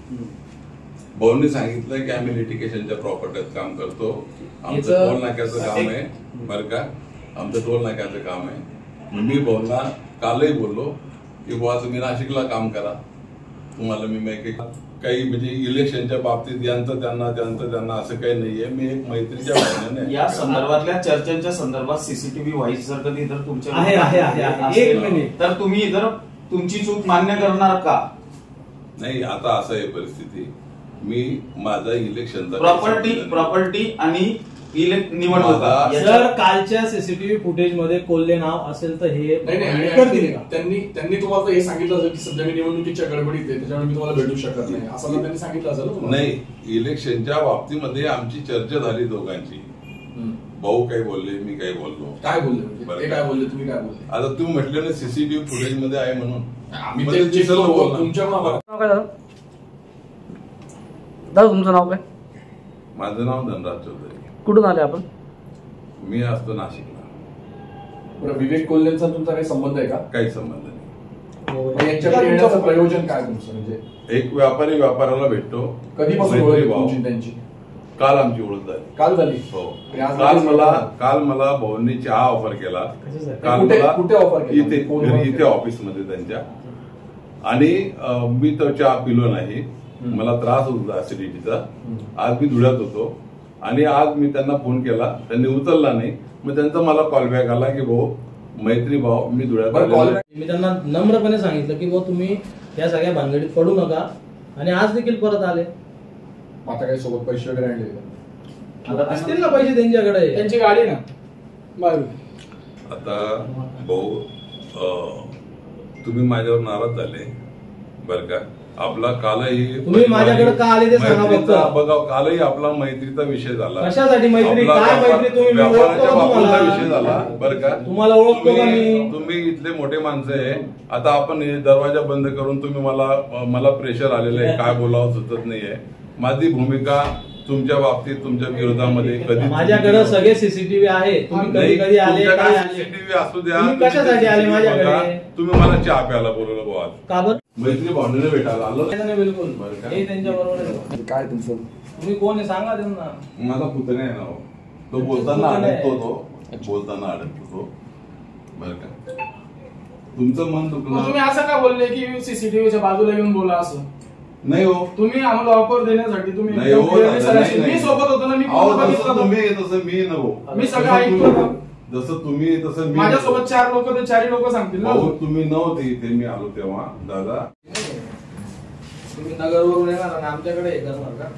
भाऊंनी सांगितलं की आम्ही लिटिगेशनच्या प्रॉपर्टीत काम करतो, आमचं टोल नाक्याचं काम आहे बरं का, आमचं टोल नाक्याचं काम आहे. मी भाऊंना कालही बोललो की बुवा तुम्ही नाशिकला काम करा, तुम्हाला मी काही म्हणजे इलेक्शनच्या बाबतीत यांचं त्यांना असं काही नाहीये. मी एक मैत्रीच्या भावनेने या संदर्भातल्या चर्चांच्या संदर्भात सीसीटीव्ही व्हाईस जर कधी तर तुमच्या तर तुम्ही जर तुमची चूक मान्य करणार का? नाही, आता असं आहे परिस्थिती, मी माझा इलेक्शनचा प्रॉपर्टी आणि निवडणूक जर कालच्या सीसीटीव्ही फुटेज मध्ये कोल्हे नाव असेल तर हे त्यांनी तुम्हाला हे सांगितलं असेल की सध्या मी निवडणुकीच्या गडबडीत आहे त्याच्यामुळे मी तुम्हाला भेटू शकत नाही असं त्यांनी सांगितलं असेल. नाही, इलेक्शनच्या बाबतीमध्ये आमची चर्चा झाली दोघांची. भाऊ काही बोलले, मी काही बोललो. काय बोलले, काय बोलले, तुम्ही काय बोलले? आता तुम्ही म्हटलं ना सीसीटीव्ही फुटेज मध्ये आहे म्हणून दादा तुमचं नाव काय? माझं नाव धनराज चौधरी. कुठून आले आपण? मी असतो नाशिकला. विवेक कोल्हेंचा तुमचा काही संबंध आहे का? काही संबंध नाही. यांच्याकडे येण्याचं प्रयोजन काय तुमचं? म्हणजे एक व्यापारी व्यापाराला भेटतो. कधीपासून ओळख तुमची त्यांची? काल आमची ओळख झाली. काल झाली? हो. काल मला भाऊंनी चहा ऑफर केला. कुठे ऑफर केला? इथे ऑफिसमध्ये त्यांच्या. आणि मी तो चहा पिलो नाही, मला त्रास होत होता ऍसिडिटीचा. आज मी धुळ्यात होतो आणि आज मी त्यांना फोन केला, त्यांनी उचलला नाही. मग त्यांचा मला कॉल बॅक आला की भाऊ मैत्री भाऊ मी धुळ्यात. मी त्यांना नम्रपणे सांगितलं की भाऊ तुम्ही या सगळ्या भानगडीत पडू नका, आणि आज देखील परत आले. आता काही सोबत पैसे वगैरे आणले असतील ना पैसे त्यांच्याकडे, त्यांची गाडी ना. आता भाऊ तुम्ही माझ्यावर नाराज झाले बरं का. आपला कालही तुम्ही माझ्याकडे का आले ते सांगा फक्त. बघा, कालही आपला मैत्रीचा विषय झाला. कशासाठी मैत्री? काय मैत्री? तुम्ही व्यापाराच्या बाबतीतला विषय झाला बरं का. तुम्हाला ओळखतो का मी? तुम्ही इथले मोठे माणसं आहे. आता आपण दरवाजा बंद करून तुम्ही मला प्रेशर आलेलं आहे, काय बोलावं सुचत नाहीये. माझी भूमिका तुमच्या बाबतीत तुमच्या विरोधामध्ये कधी माझ्याकडे सगळे सीसीटीव्ही आहे. तुम्ही कधी कधी आले, काय आले? सीसीटीव्ही असू द्या. कशासाठी आले माझ्याकडे? तुम्ही मला चहा प्यायला बोलवलं बुवा. का बरं? मैत्री भावनेने भेटायला आलो. बिलकुल त्यांच्या बरोबर. काय तुमचं? तुम्ही कोण आहे सांगा त्यांना. माझा पुतण्या आहे ना, तो बोलताना अडकतो, बोलताना अडकतो बरं का. तुमचं मन दुखलं. तुम्ही असं का बोलले की सीसीटीव्हीच्या बाजूला येऊन बोला असं? नाही हो, तुम्ही आम्हाला ऑफर देण्यासाठी तुम्ही नाही हो, मी सोबत होतो ना. तुम्ही तसं मी नको, मी सगळं ऐकतो. जसं तुम्ही तसं माझ्यासोबत 4 लोक तर 4 लोक सांगतील ना. तुम्ही नव्हते इथे, मी आलो तेव्हा. दादा तुम्ही नगरवरून येणार आणि आमच्याकडे हे करणार का?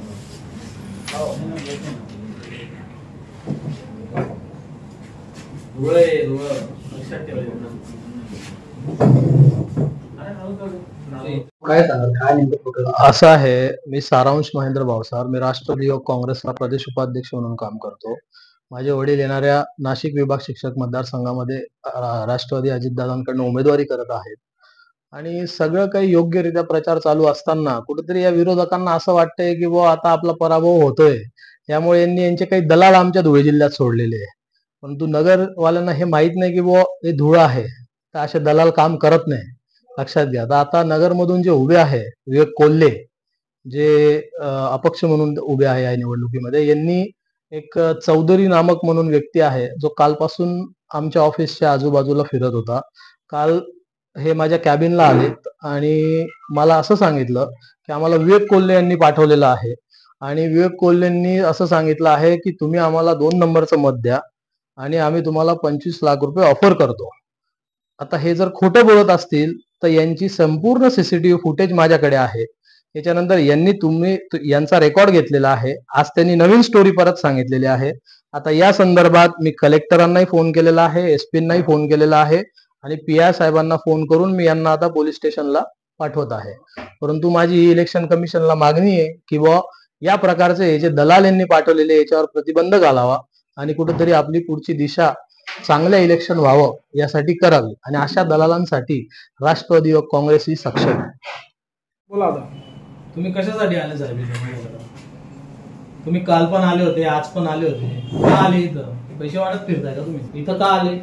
काय असं आहे, मी सारांश महेंद्र भावसार, मी राष्ट्रवादी युवक काँग्रेसला प्रदेश उपाध्यक्ष म्हणून काम करतो. माझे वडील येणाऱ्या नाशिक विभाग शिक्षक मतदारसंघामध्ये राष्ट्रवादी अजितदादांकडून उमेदवारी करत आहेत. आणि सगळं काही योग्यरित्या प्रचार चालू असताना कुठेतरी या विरोधकांना असं वाटतंय की बुवा आता आपला पराभव होतोय, त्यामुळे यांनी यांचे काही दलाल आमच्या धुळे जिल्ह्यात सोडलेले आहे. परंतु नगरवाल्यांना हे माहित नाही की बुवा हे धुळं आहे, तर असे दलाल काम करत नाही, लक्षात घ्या. आता नगरमधून जे उभे आहे विवेक कोल्हे, जे अपक्ष म्हणून उभे आहे या निवडणुकीमध्ये, यांनी एक चौधरी नामक म्हणून व्यक्ती आहे जो कालपासून आमच्या ऑफिसच्या आजूबाजूला फिरत होता. काल हे माझ्या कॅबिनला आलेत आणि मला असं सांगितलं की आम्हाला विवेक कोल्हे यांनी पाठवलेलं आहे, आणि विवेक कोल्हेंनी असं सांगितलं आहे की तुम्ही आम्हाला 2 नंबरचं मत द्या आणि आम्ही तुम्हाला 25 लाख रुपये ऑफर करतो. आता हे जर खोटं बोलत असतील तर यांची संपूर्ण सीसीटीव्ही फुटेज माझ्याकडे आहे. त्याच्यानंतर यांचा रेकॉर्ड घेतलेला आहे. आज त्यांनी नवीन स्टोरी परत सांगितलेली आहे. आता या संदर्भात मी कलेक्टरांनाही फोन केलेला आहे, एसपींनाही फोन केलेला आहे, आणि पीआय साहेबांना फोन करून मी यांना आता पोलीस स्टेशनला पाठवत आहे. परंतु माझी इलेक्शन कमिशनला मागणी आहे की बुवा या प्रकारचे हे जे दलाल यांनी पाठवलेले याच्यावर प्रतिबंध घालावा आणि कुठेतरी आपली पुढची दिशा चांगलं इलेक्शन व्हावं यासाठी करावी, आणि अशा दलालांसाठी राष्ट्रवादी युवक काँग्रेस ही सक्षम आहे. बोला आता तुम्ही कशासाठी आले साहेब? तुम्ही काल पण आले होते, आज पण आले होते. का आले इथं? पैसे वाढत फिरताय का तुम्ही? इथं का आले?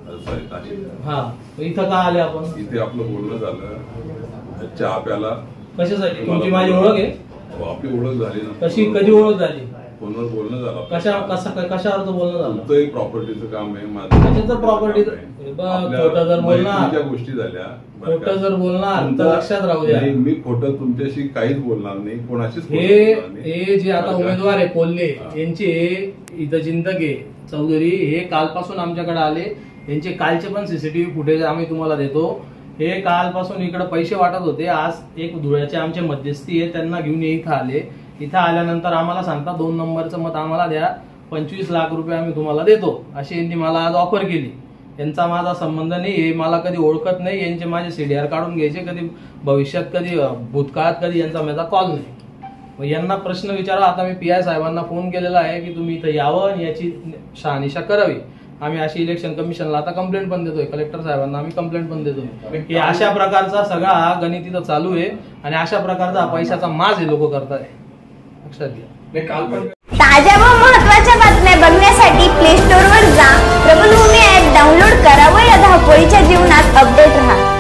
जळगावचा. हा, इथं का आले आपण? इथे आपलं बोलणं झालं, चहा प्याला कशासाठी? तुमची माझी ओळख आहे? आपली ओळख झाली ना. कशी, कधी ओळख झाली? फोनवर बोलणं झालं. कशावर बोलणं झालं? तुमचं एक प्रॉपर्टीचं काम आहे, माझं कशाचं प्रॉपर्टी? खोटं जर बोलणार, गोष्टी झाल्या, खोटं जर बोलणार तर लक्षात राहू द्या, मी खोटं तुमच्याशी काहीच बोलणार नाही, कोणाशीच. हे जे आता उमेदवार आहे कोल्हे यांचे, इथं चिंतके चौधरी, हे कालपासून आमच्याकडे आले. यांचे कालचे पण सीसीटीव्ही फुटेज आम्ही तुम्हाला देतो. हे कालपासून इकडे पैसे वाटत होते. आज एक धुळ्याचे आमचे मध्यस्थी आहे, त्यांना घेऊन इथं आले. इथं आल्यानंतर आम्हाला सांगता 2 नंबरचं मत आम्हाला द्या, 25 लाख रुपये आम्ही तुम्हाला देतो, अशी यांनी मला आज ऑफर केली. यांचा माझा संबंध नाही, हे मला कधी ओळखत नाही. यांचे माझे सीडीआर काढून घ्यायचे, कधी भविष्यात, कधी भूतकाळात कधी यांचा माझा कॉल नाही. मग यांना प्रश्न विचारा. आता मी PI साहेबांना फोन केलेला आहे की तुम्ही इथं यावं आणि याची शहानिशा करावी. आम्ही अशी इलेक्शन कमिशनला आता कंप्लेंट पण देतोय, कलेक्टर साहेबांना आम्ही कंप्लेंट पण देतोय की अशा प्रकारचा सगळा हा गणित इथं चालू आहे आणि अशा प्रकारचा पैशाचा माज हे लोक करताय, लक्षात घ्या. ताज्या व महत्त्वाच्या बातम्या बघण्यासाठी प्ले स्टोअर वर जा, प्रबलभूमी ऍप डाउनलोड करा व या धावपळीच्या जीवनात अपडेट राहा.